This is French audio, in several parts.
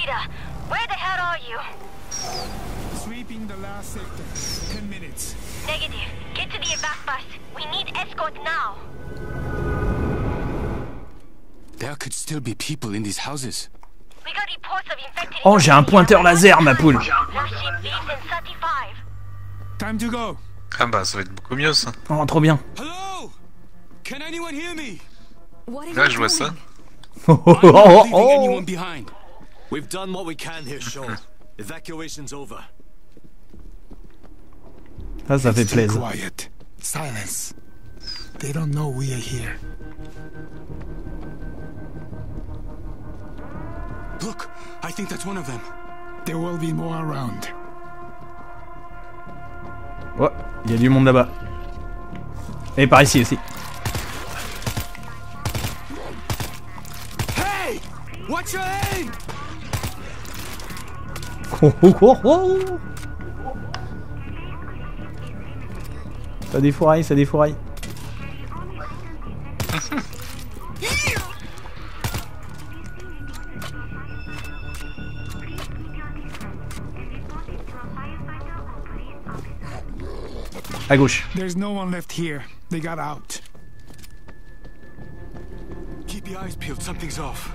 leader. Where the hell are you? Sweeping the last sector. 10 minutes. Negative. Get to the evac bus. We need escort now. There could still be people in these houses. We got reports of infected. Oh, j'ai un pointeur laser, ma poule. Your ship leaves in 35. Time to go. Ah bah ça va être beaucoup mieux ça. Oh, trop bien. Hello? Can anyone hear me? Là je vois ça. Oh, I'm oh, not oh, leaving oh. anyone behind. We've done what we can here, Shaw. Evacuation's over. Ça fait Stay plaisir. quiet. Silence. They don't know we are here. Look, I think that's one of them. There will be more around. Oh, il y a du monde là-bas. Et par ici aussi. Hey! Watch your aim! Oh, oh, oh, oh. Ça défouraille, ça défouraille. À gauche. There's no one left here. They got out. Keep your eyes peeled, something's off.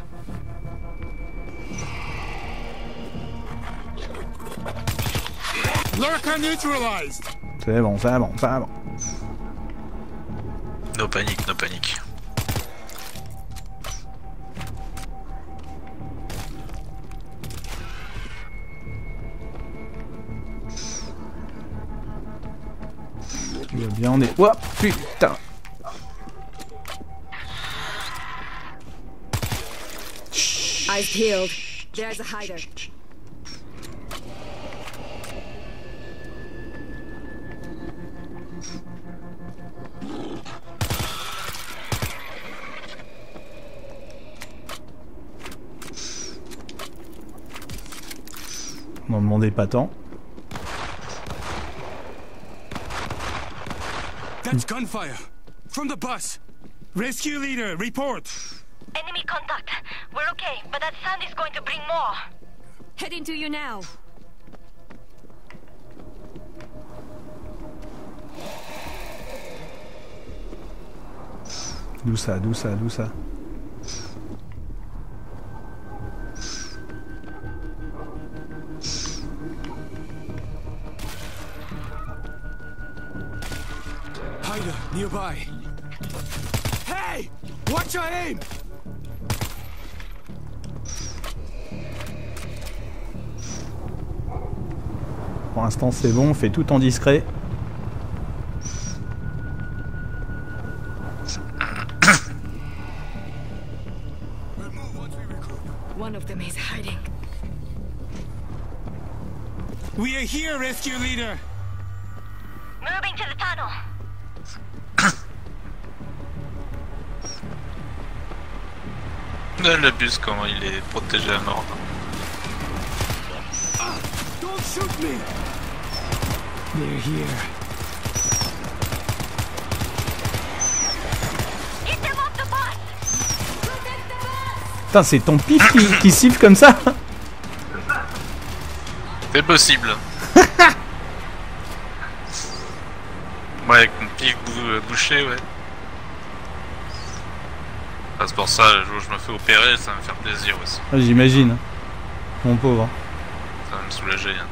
Lurker neutralized. C'est bon, c'est bon, c'est bon. No panique, no panique. Tu vas bien, on est... Oh, putain. Eyes peeled. There's a hider. On n'en demandait pas tant. That's gunfire! From the bus! Rescue leader, report. Enemy contact. We're okay, but that sound is going to bring more. Heading to you now. D'où ça, d'où ça, d'où ça? Hider, nearby. Hey! Watch your aim! Pour l'instant c'est bon, on fait tout en discret. One of them is hiding. We are here, rescue leader. Moving to the tunnel. Le bus, comment il est protégé à mort. Don't shoot me! They're here. Get them off the bus. Putain, c'est ton pif qui siffle comme ça? C'est possible. Ouais, avec mon pif bouché, ouais. Ah, c'est pour ça, le jour où je me fais opérer, ça va me faire plaisir aussi. Ah, j'imagine. Mon pauvre. Ça va me soulager. Hein.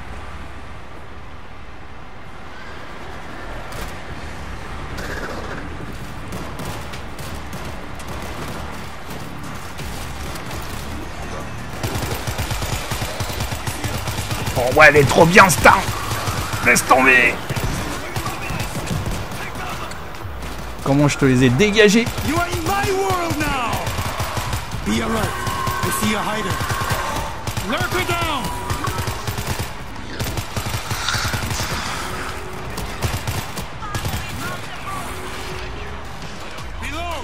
Oh ouais, elle est trop bien, cette arme. Laisse tomber. Comment je te les ai dégagés? You are in my world now. Be alert. I see a hider. Lurker down. Reload.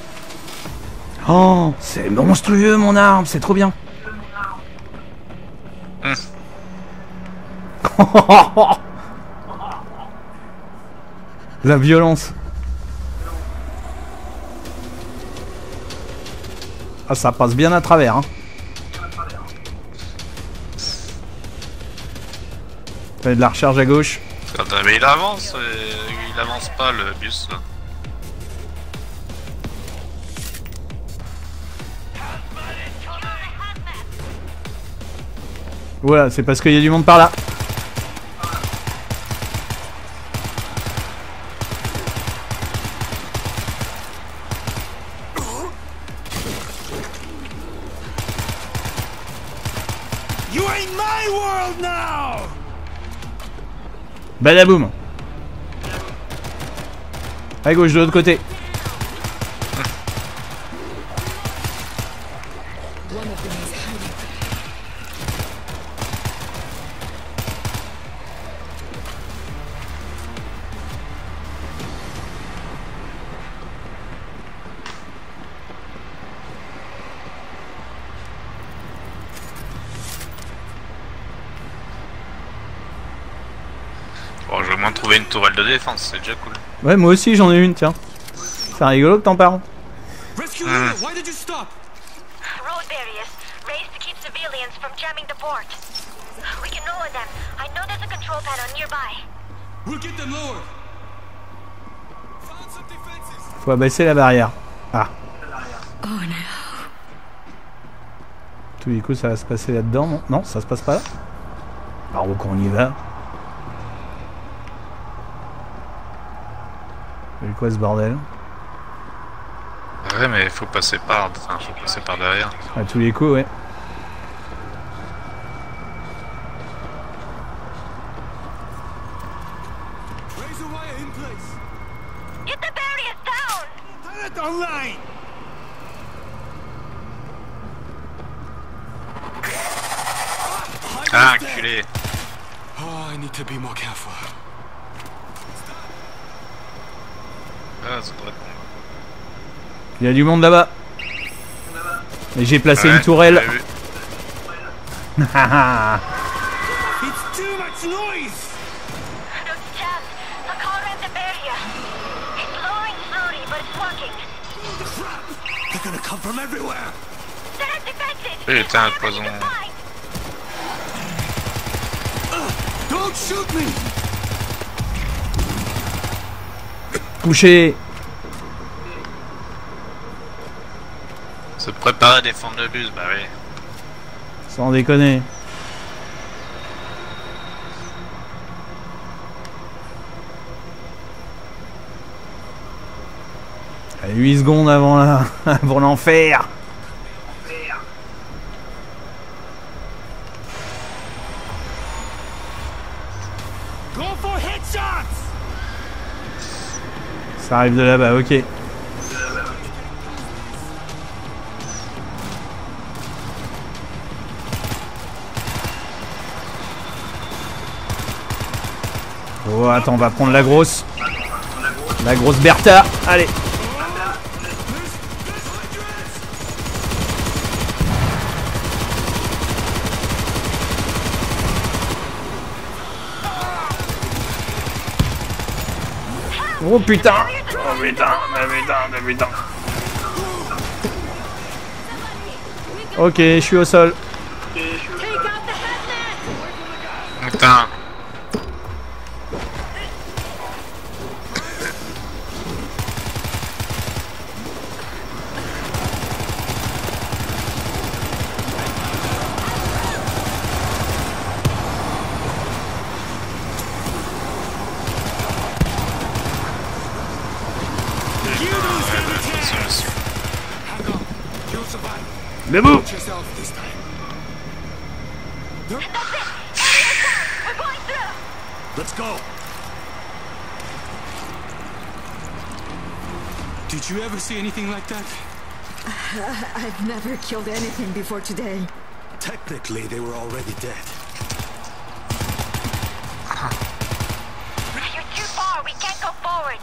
Oh, c'est monstrueux mon arme, c'est trop bien. La violence. Ah, ça passe bien à travers, hein. Fait de la recharge à gauche. Mais il avance pas le bus là. Voilà, c'est parce qu'il y a du monde par là. You ain't my world now! Badaboum. À gauche, de l'autre côté. Bon, je vais au moins trouver une tourelle de défense, c'est déjà cool. Ouais, moi aussi j'en ai une, tiens. C'est rigolo que t'en parles. Rescue leader, why did you stop? Road barriers raised to keep civilians from jamming the port. We can lower them. I know there's a control panel nearby. We'll get them lowered. Found some defenses. Faut abaisser la barrière. Ah. Oh no. Tous les coups ça va se passer là-dedans, non? Non, ça se passe pas là? Alors donc on y va. C'est quoi ce bordel? Ouais, mais faut passer par derrière. À tous les coups, ouais. Raise the wire in place. Get the barriers down! Turret online. Ah, enculé. Oh, I need to be more careful. Ah, ça devrait être Il y a du monde là-bas. Et j'ai placé bon. une tourelle. Ouais, vu. Haha. It's too much noise. There's a chance. The car ran the barrier. It's lowering slowly, but it's working. Crap! They're gonna come from everywhere. They're defensive. Putain, le They're poison. ready to fight. Don't shoot me. Couché. Se préparer à défendre le bus, bah oui. Sans déconner. Allez, 8 secondes avant là, avant l'enfer. Go for headshots. Ça arrive de là-bas, ok. Oh, attends, on va prendre la grosse. La grosse Bertha. Allez. Oh putain. Oh putain, oh putain. Ok, je suis au sol. Take out the hazmat! Putain. You'll survive. Debout. Put yourself this time. That's it. Barriers down. We're going through. Let's go. Did you ever see anything like that? I've never killed anything before today. Technically, they were already dead. You're too far. We can't go forward.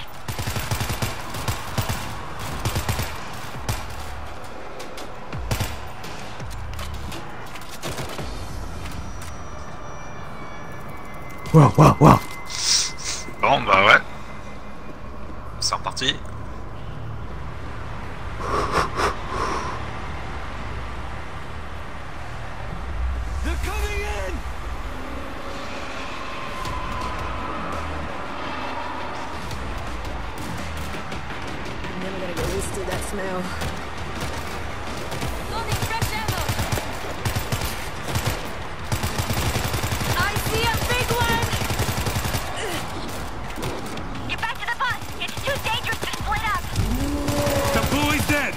Wow, wow, wow. Bon, bah ouais. C'est reparti. They're coming in. detected that smell. Loading fresh ammo. I see a big one. Get back to the bus. It's too dangerous to split up. The bully's dead.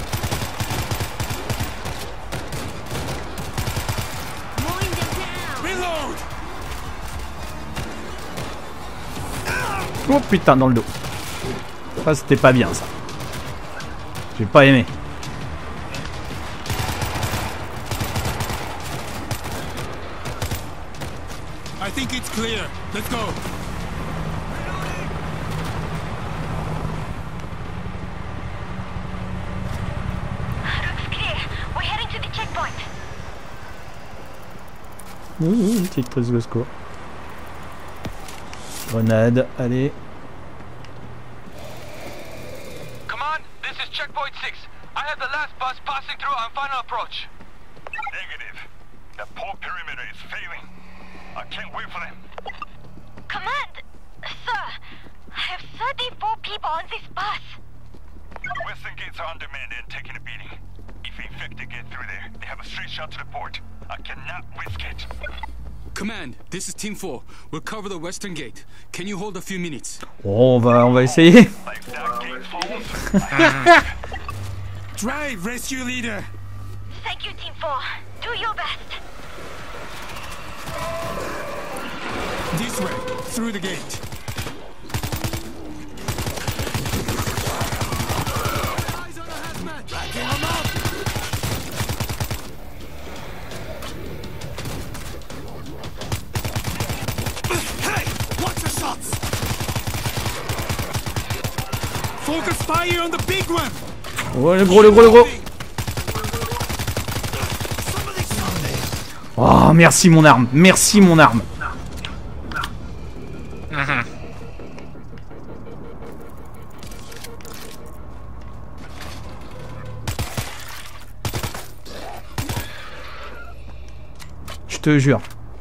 Mowing them down. Reload. Oh putain, dans le dos. Ça, c'était pas bien, ça. J'ai pas aimé. I think it's clear. Let's go. Looks clear. We're heading to the checkpoint. Une petite prise de secours. Grenade, allez. Command, this is checkpoint 6. I have the last bus passing through on final approach. Negative. The pole perimeter is failing. I can't wait for them. Command, sir, I have 34 people on this bus. Western gates are undermanned and taking a beating. If infected get through there, they have a straight shot to the port. I cannot risk it. Command, this is Team 4. We'll cover the western gate. Can you hold a few minutes? Oh, on va essayer. If that gate falls, Drive, rescue leader. Thank you, Team 4. Do your best. This way, through the gate. Eyes on a hazmat. Racking them up. Hey, watch your shots. Focus fire on the big one. Oh, le gros, le gros, le gros. Oh, merci mon arme. Merci mon arme. Je te jure.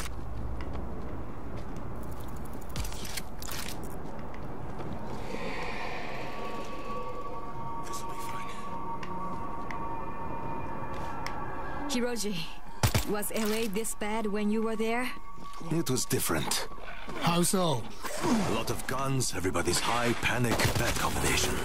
Hiroji, was LA this bad when you were there? It was different. How so? A lot of guns, everybody's high, panic, bad combination.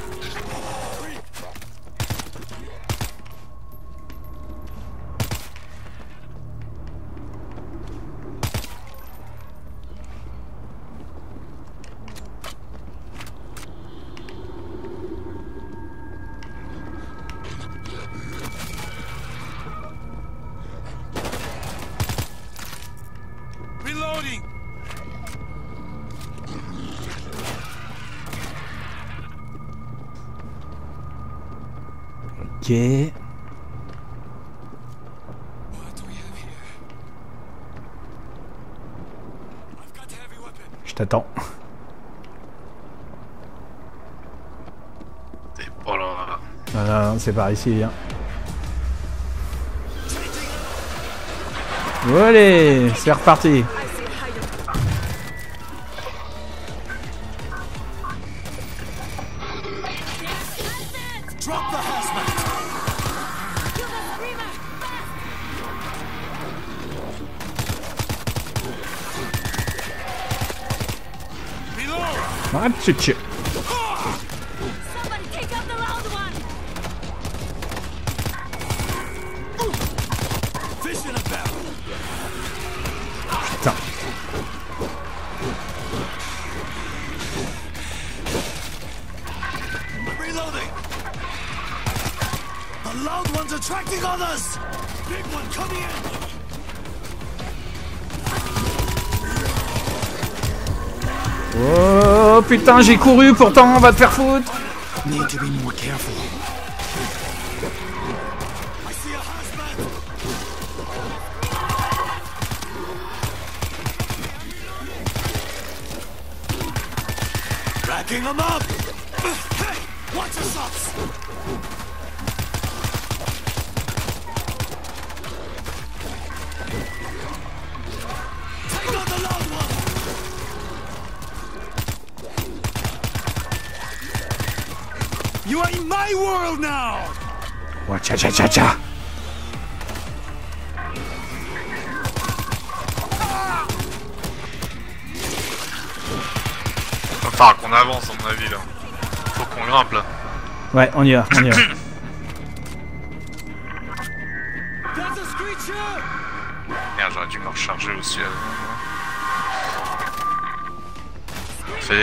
Reloading. Ok. Je t'attends. C'est pas là. Non, non, non, c'est par ici, viens. Allez, c'est reparti. Drop the hazmat. Ah, tchitchi. Somebody take out the loud one. Fish in a barrel. Putain. Reloading. The loud one's attracting others. Big one coming in. Oh putain, j'ai couru pourtant, on va te faire foutre. Need to be more careful. I see a hazmat. Racking them up. Hey, watch your shots. Take on the loud one. You You are in my world now! Ouais, tcha tcha tcha tcha. Va falloir qu'on avance, à mon avis, là. Faut qu'on grimpe, là. Ouais, on y va, on y va. Merde, j'aurais dû me recharger aussi. C'est...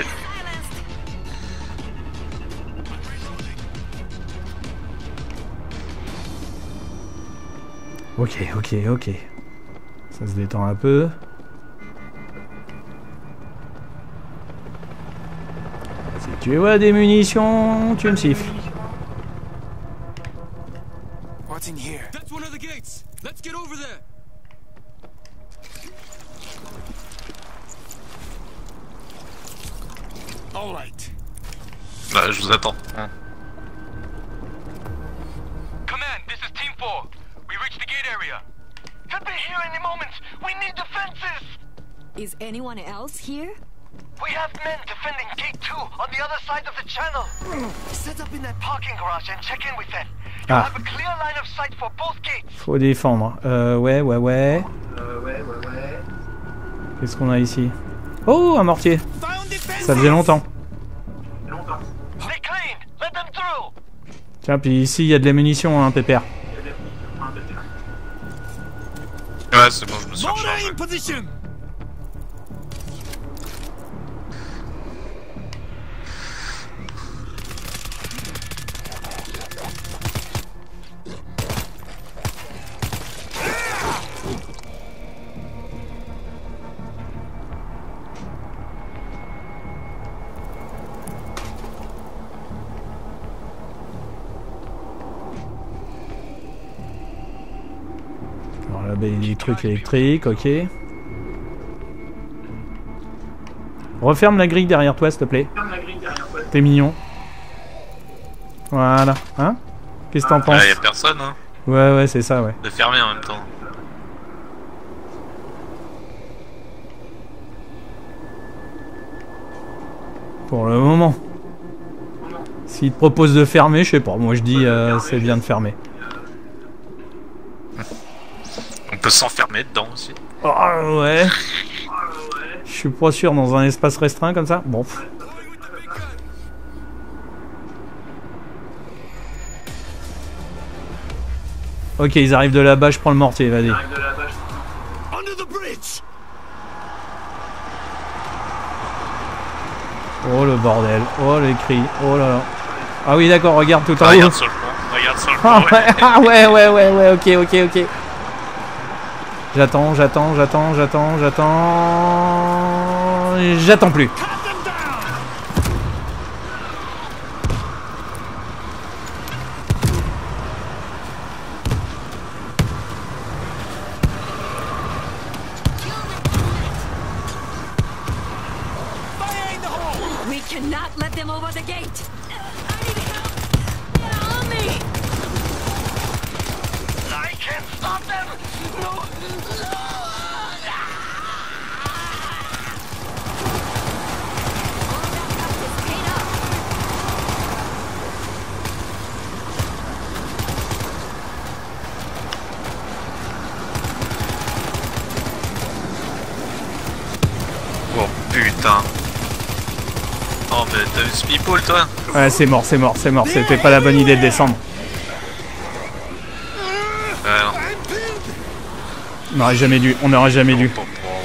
Ok, ok, ok. Ça se détend un peu. Si tu vois des munitions, tu me siffles. What's in here? That's one of the gates. Let's get over there. All right. Bah, je vous attends. Hein. Command, this is Team 4. We reached the gate area. He'll be here any moment. We need defenses. Is anyone else here? We have men defending gate 2 on the other side of the channel. Set up in that parking garage and check in with them. You Ah. have a clear line of sight for both gates. Faut défendre. Ouais. Qu'est-ce qu'on a ici? Oh, un mortier. Found defenses! Ça faisait longtemps. They cleaned. Let them through. Tiens, puis ici, il y a de la munition, hein, pépère. Ouais, c'est bon, je me suis Mortar rechargé. in position! Alors là, bah, il y a des trucs électriques, ok. Referme la grille derrière toi, s'il te plaît. T'es mignon. Voilà. Hein? Qu'est-ce que t'en penses? Ah, y'a personne, hein. Ouais, c'est ça, ouais. De fermer en même temps. Pour le moment. S'il te propose de fermer, je sais pas. Moi, je dis c'est bien de fermer. On peut s'enfermer dedans aussi. Oh, ouais. Je suis pas sûr dans un espace restreint comme ça. Bon. Ok, ils arrivent de là-bas, je prends le mortier, vas-y. Under the bridge! Oh le bordel, oh les cris, oh là là. Ah oui d'accord, regarde tout en haut. Regarde sur le pont, regarde sur le pont. Ah ouais, ah ouais, ok. J'attends plus. We cannot let them over the gate. I need help. Get on me. I can't stop them. No. Oh putain. Oh mais t'as vu ce people toi? Ouais c'est mort, c'était pas la bonne idée de descendre. Non. On n'aurait jamais dû, on n'aurait jamais dû.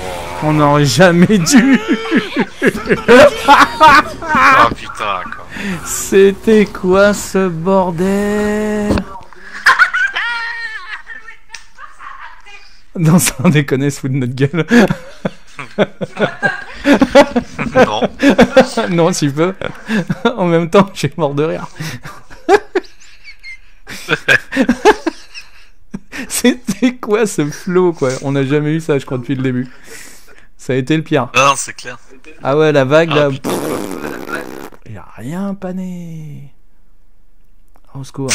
Ah putain quoi. C'était quoi ce bordel? Non, sans déconner, se fout de notre gueule. Non. Non, tu peux. En même temps, j'ai mort de rire. C'était quoi ce flow, quoi? On n'a jamais eu ça, je crois, depuis le début. Ça a été le pire. Non, c'est clair. Ah ouais, la vague, là... putain. Il a rien pané. Au secours.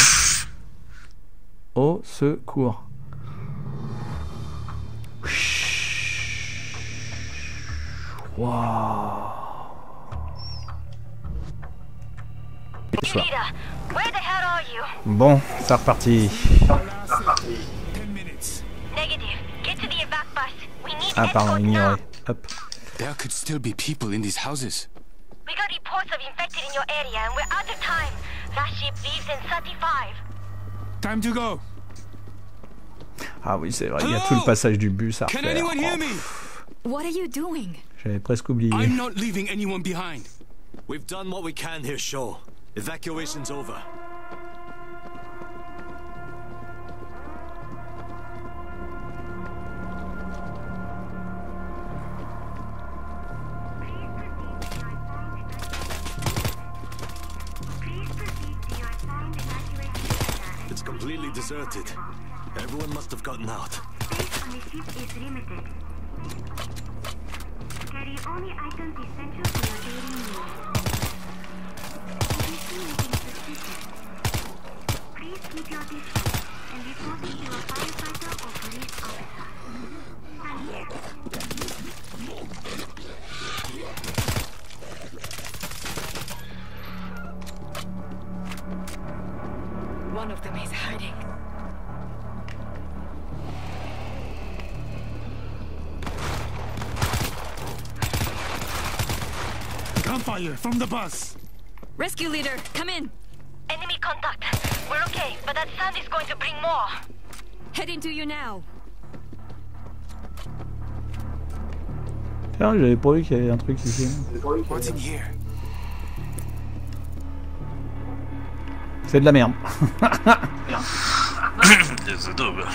Au secours. Waouh. Leader, Where the hell are you? Bon, c'est reparti. 10 minutes. Negative. Get to the evac bus. We need Ah pardon, escort now. ignoré. Hop. There could still be people in these houses. We got reports of infected in your area and we're out of time. Last ship leaves in 35. Time to go. Ah oui, c'est vrai, il y a tout le passage du bus à Can refaire. anyone hear me? What are you doing? J'avais presque oublié. I'm not leaving anyone behind. We've done what we can here, Shaw. Evacuation's over. It's completely deserted. Everyone must have gotten out. Space on the ship is limited. Carry only items essential to your daily needs. Please keep your distance and report it to a firefighter or police officer. One of them is hiding. Gunfire from the bus. Rescue leader, come in. Enemy contact. We're okay, but that sound is going to bring more. Heading to you now. Tiens, j'avais pas vu qu'il y avait un truc ici. What's in here? C'est de la merde. Des adoubes.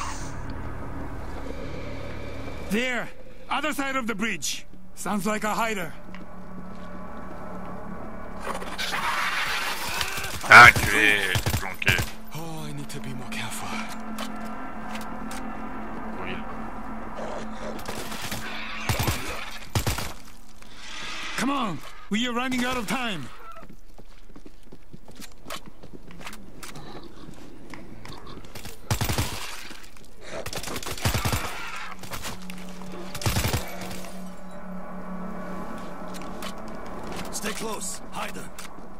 There. Other side of the bridge. Sounds like a hider. Ah, culé, t'es planqué. Oh, I need to be more careful. Oui. Come on. We are running out of time. Stay close. Hide her.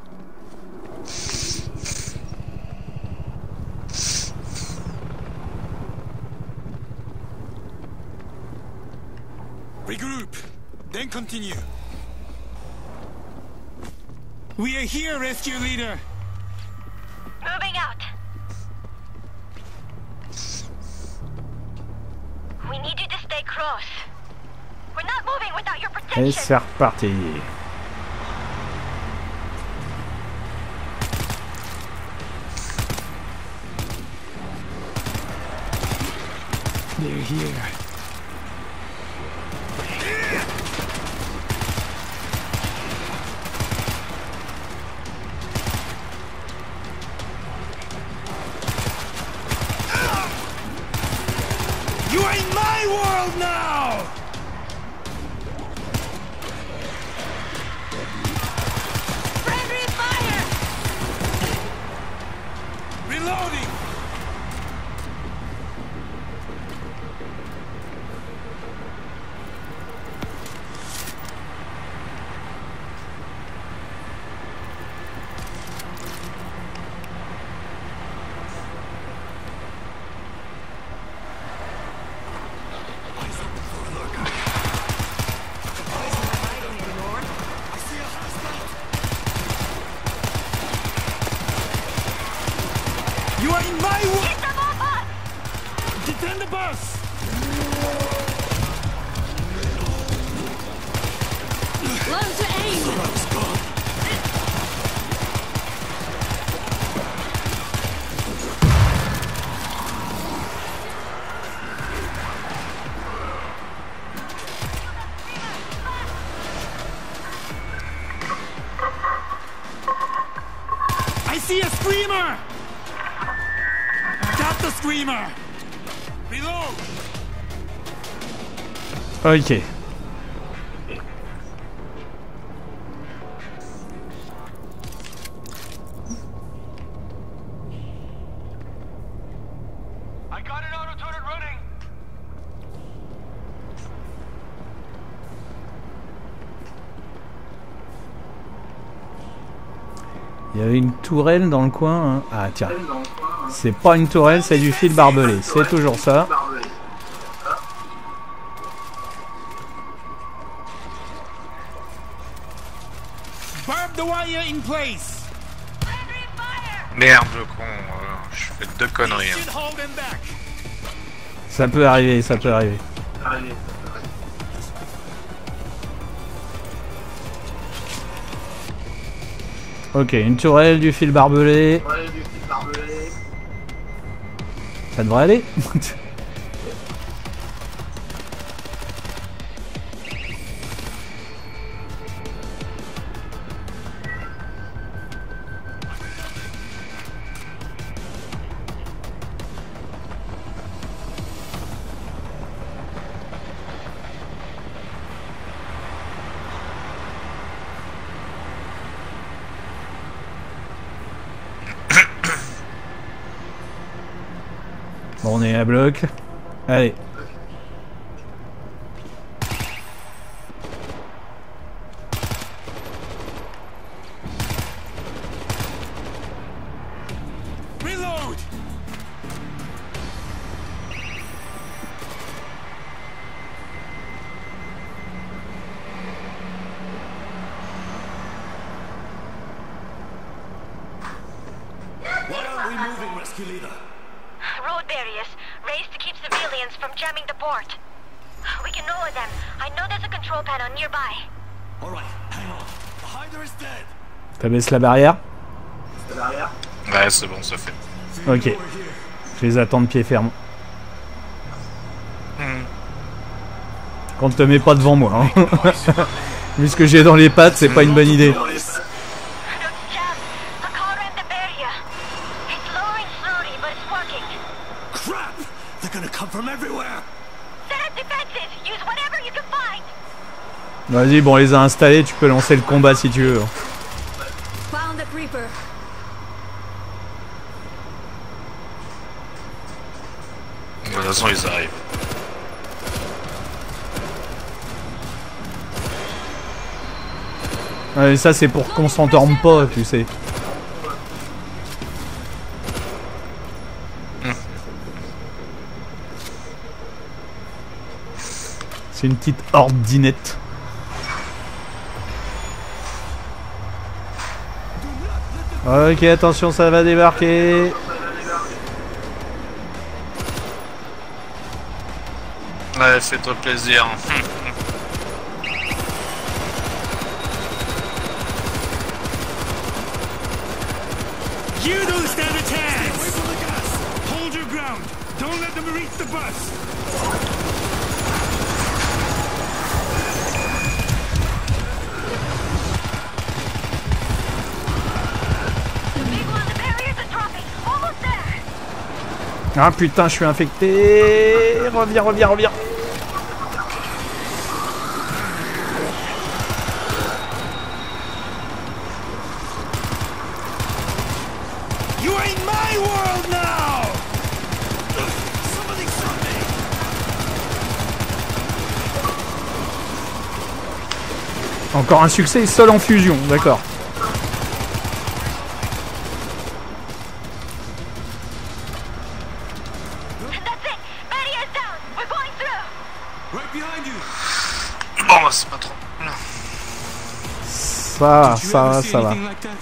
Regroup. Then continue. We are here, rescue leader. Moving out. We need you to stay close. We're not moving without your Et protection. c'est reparti. They're here. You are in my world now! Friendly fire! Reloading! You are in my world! Get them off us! Defend the bus! Learn to aim! I see a screamer! Got the screamer! Reload! Ok. I got an auto turret running. Il y avait une tourelle dans le coin. Hein. Ah tiens. C'est pas une tourelle, c'est du fil barbelé. C'est toujours ça. Merde, le con. Je fais 2 conneries. Hein. Ça peut arriver, ça peut arriver. Ok, une tourelle, du fil barbelé. Ça devrait aller. Bon, on est à bloc. Allez. Reload. Why aren't we moving, rescue leader? Road barriers raised to keep civilians from jamming the port. We can lower them. I know there's a control panel nearby. All right, hang on. The hider is dead. T'abaisses la barrière? Ouais, c'est bon, ça fait. Ok. Je les attends de pied ferme. Quand te mets pas devant moi. Hein. Vu ce que j'ai dans les pattes, c'est pas une bonne idée. Vas-y, bon, on les a installés, tu peux lancer le combat si tu veux. Found the creeper. De toute façon, ils arrivent. Ouais, ça c'est pour qu'on s'endorme pas, tu sais. C'est une petite horde d'inette. Ok, attention, ça va débarquer. Ouais, fais-toi plaisir. You don't stand a chance. Away from the gas. Hold your ground. Don't let them reach the bus. Ah putain, je suis infecté. Reviens, reviens, reviens. You are in my world now. Somebody stop me. Encore un succès, seul en fusion, d'accord. Bon, bah, c'est pas trop. Ça va.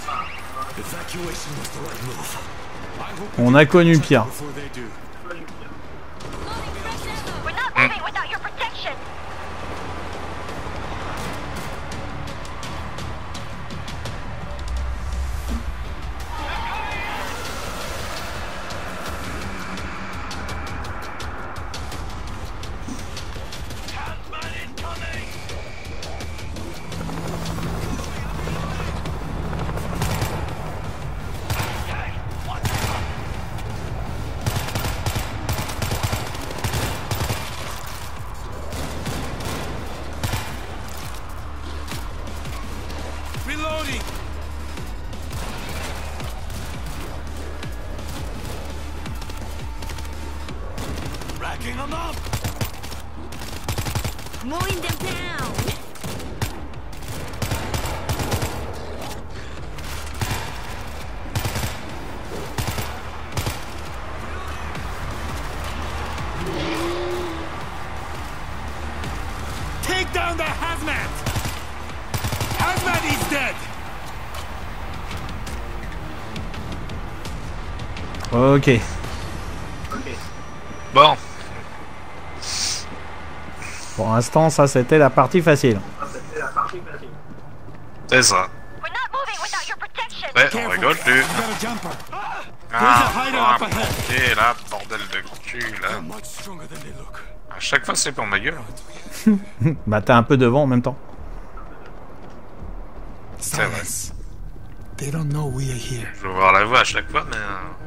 On a connu pire. Reloading. Racking them up. Mowing them down. down the hazmat! Hazmat is dead! Ok. Bon. Pour l'instant, ça c'était la partie facile. C'est ça. We're not moving without your protection. Ouais, on rigole plus. I've got a jumper. Ah, There's a hider up ahead. ok, là, bordel de cul, là. Much stronger than they look. À chaque fois, c'est pour ma gueule. Bah t'es un peu devant en même temps. C'est vrai. Silence. They don't know we are here. Je veux voir la voix à chaque fois, mais...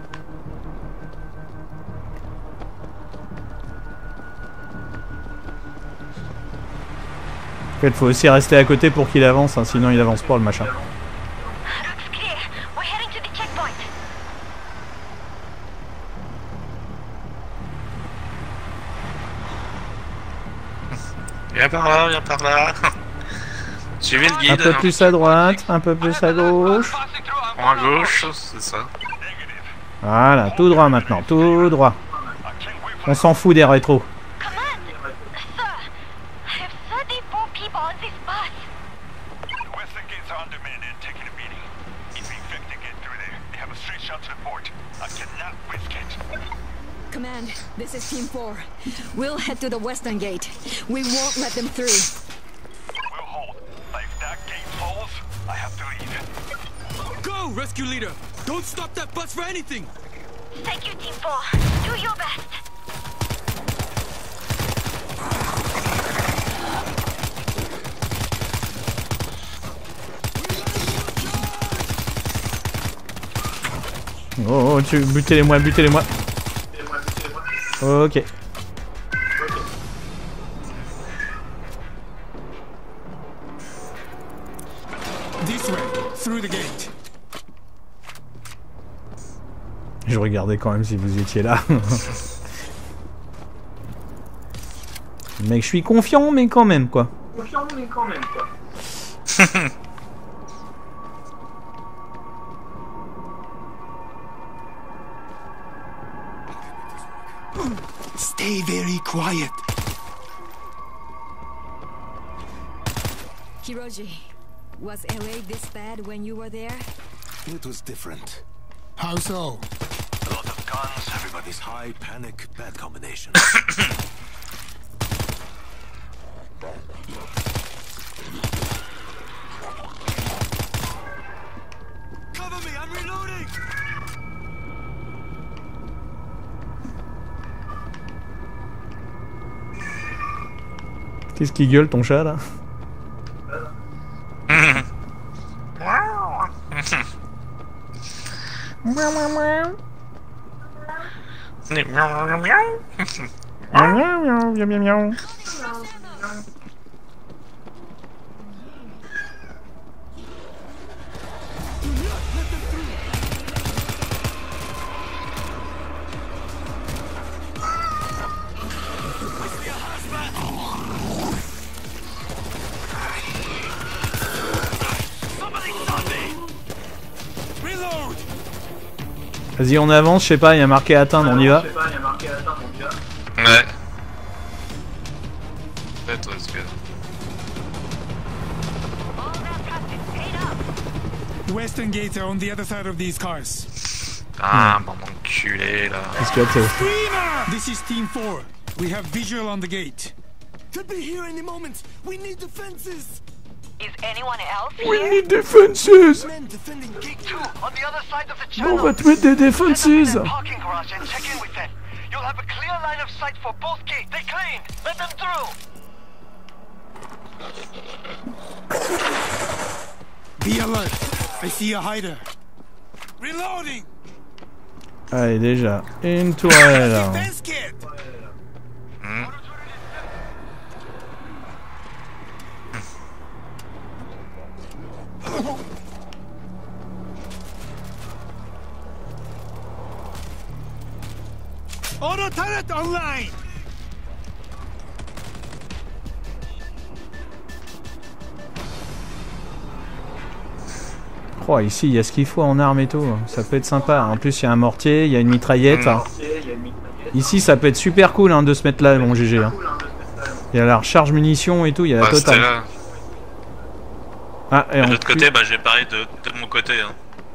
En fait, faut aussi rester à côté pour qu'il avance, hein, sinon il avance pas le machin. Looks clear. We're heading to the checkpoint. Viens par là, viens par là. Suivez le guide. Un peu plus à droite, un peu plus à gauche. À gauche, c'est ça. Voilà, tout droit maintenant, tout droit. On s'en fout des rétros. Command! Sir, I have 34 people on this bus. The western gates are undermanned and taking a beating. If we infect to get through there, they have a straight shot to the port. I cannot risk it. Command, this is Team 4. We'll head to the western gate. We won't let them through. We'll hold. But if that gate falls, I have to leave. Go, rescue leader! Don't stop that bus for anything! Thank you, Team 4. Do your best. Oh, tu butez-les-moi, butez-les-moi. Ok. This way, through the gate. Je regardais quand même si vous étiez là. Mec, je suis confiant, mais quand même, quoi. Stay very quiet. Hiroji, was LA this bad when you were there? It was different. How so? A lot of guns, everybody's high, panic, bad combination. Cover me, I'm reloading! Qu'est-ce qui gueule ton chat là? Vas-y, on avance, je sais pas, il y a marqué atteindre, on y va. Ouais. Peut-être, est-ce que... The western gates are on the other side of these cars. Ah, bon enculé, là. Qu'est-ce qu'il y a de ça? Screamer! This is Team 4. We have visual on the gate. Could be here any moment. We need defenses. Is anyone else We here? need defenses! Men defending gate 2. On the other side of the On channel. va te mettre des defenses! Set up in that parking garage and check in with them. You'll have a clear line of sight for both gates. They clean. Let them through. Be alert. I see a hider. Reloading! Allez, déjà, une tourelle. Defense kit! Auto turret online! Oh, ici, il y a ce qu'il faut en armes et tout. Ça peut être sympa. En plus, il y a un mortier, il y a une mitraillette. Ici, ça peut être super cool hein, de se mettre là, mon GG. Hein. Il y a la recharge munitions et tout, il y a la totale. Là. Ah, et de l'autre côté, bah j'ai pareil de mon côté. Hein.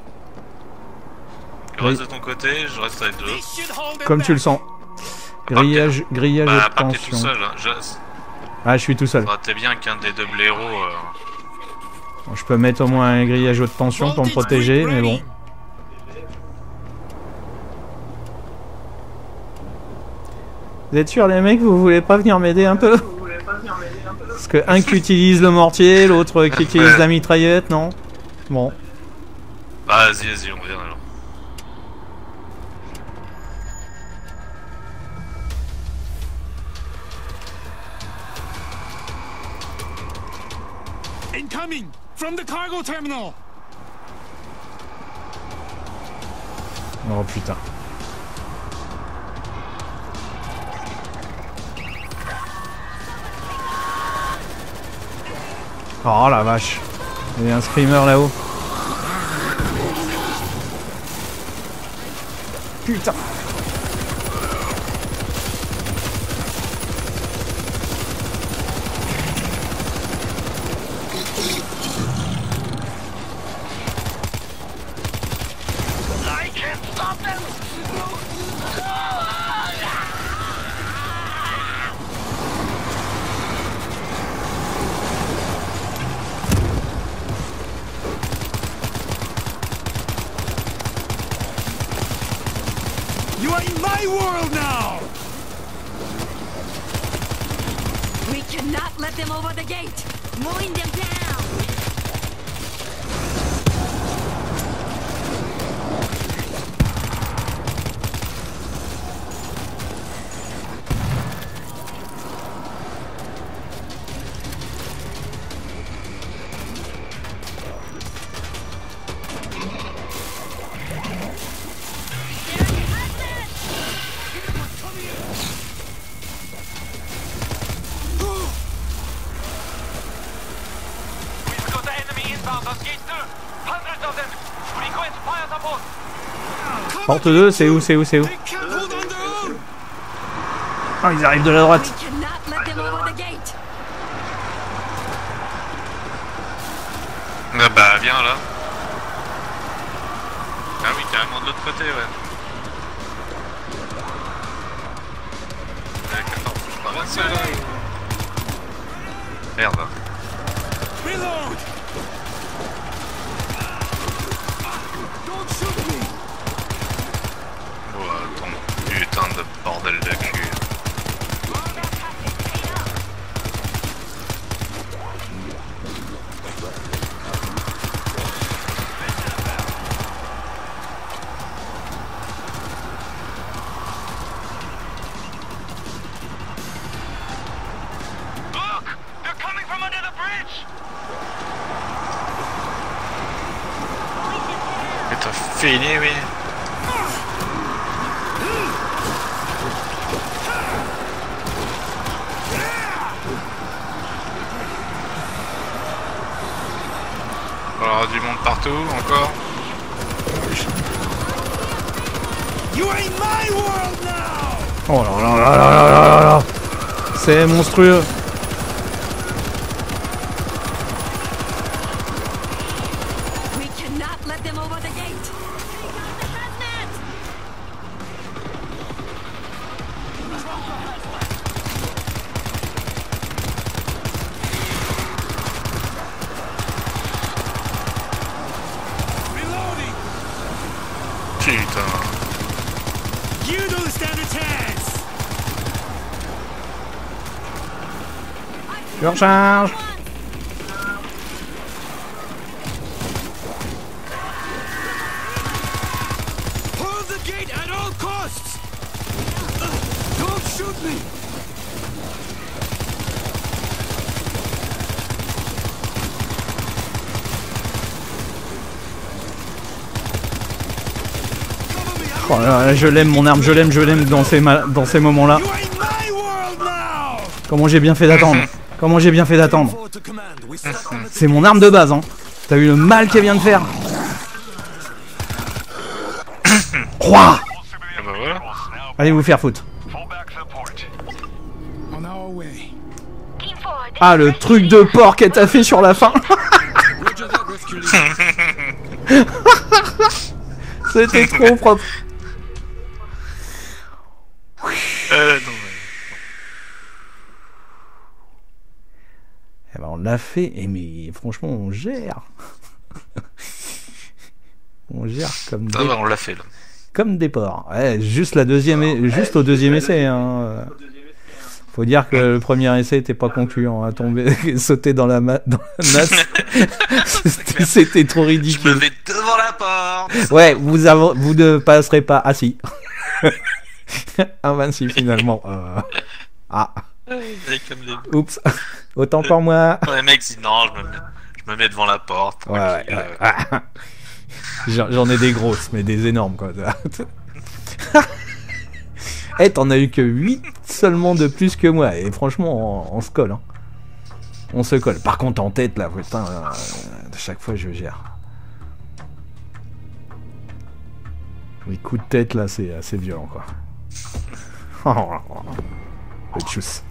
Je reste de ton côté, je reste avec l'autre. Comme tu le sens. Grillage bah, de tension. T'es tout seul, hein. Ah, je suis tout seul. T'es bien qu'un des deux blaireaux. Bon, je peux mettre au moins un grillage haute tension pour me protéger, mais bon. Vous êtes sûr, les mecs, vous voulez pas venir m'aider un peu? Parce que un qui utilise le mortier, l'autre qui utilise la mitraillette, non? Bon. Vas-y, on vient alors. Incoming from the cargo terminal. Oh putain. Oh la vache. Il y a un screamer là-haut. Putain. You are in my world now! We cannot let them over the gate! Mowing them down! Porte 2, c'est où? Ah, ils arrivent de la droite. Ah bah viens là. Ah oui, carrément de l'autre côté, ouais. Attends, je traverse là. Merde. Reload! Don't shoot me! Oh, ton putain de bordel de cul. C'est fini, oui. Il va y avoir du monde partout, encore. You are in my world now! Oh là là là là là là là! C'est monstrueux! Je recharge. Hold the gate at all costs. Don't shoot me. Oh là là, je l'aime mon arme, je l'aime dans ces moments-là. Comment j'ai bien fait d'attendre. Comment j'ai bien fait d'attendre. C'est mon arme de base, hein. T'as vu le mal qu'elle vient de faire. Roi. Bah voilà. Allez vous faire foutre. 4. Ah, le truc de porc qu'elle t'a fait sur la fin. Roger that, rescue leader. C'était trop propre. Non, Eh ben, on l'a fait, et mais franchement, on gère. On gère comme ça des... va, on l'a fait là. Comme des porcs. Ouais, juste la deuxième, juste au deuxième essai. Hein. Faut dire que le premier essai était pas concluant. À tomber, sauter dans la masse. C'était trop Je ridicule. me mets devant la porte. Ouais, vous ne passerez pas. Ah si. Un 26 finalement. Ah. Comme les... Oups. Autant pour moi. Les mecs disent non, je me mets devant la porte. Ouais. J'en ai des grosses, mais des énormes quoi. Eh, t'en as eu que 8 seulement de plus que moi. Et franchement, on se colle. Hein. On se colle. Par contre, en tête, là, putain, chaque fois, je gère. Les coups de tête, là, c'est assez violent, quoi. Le tchuss.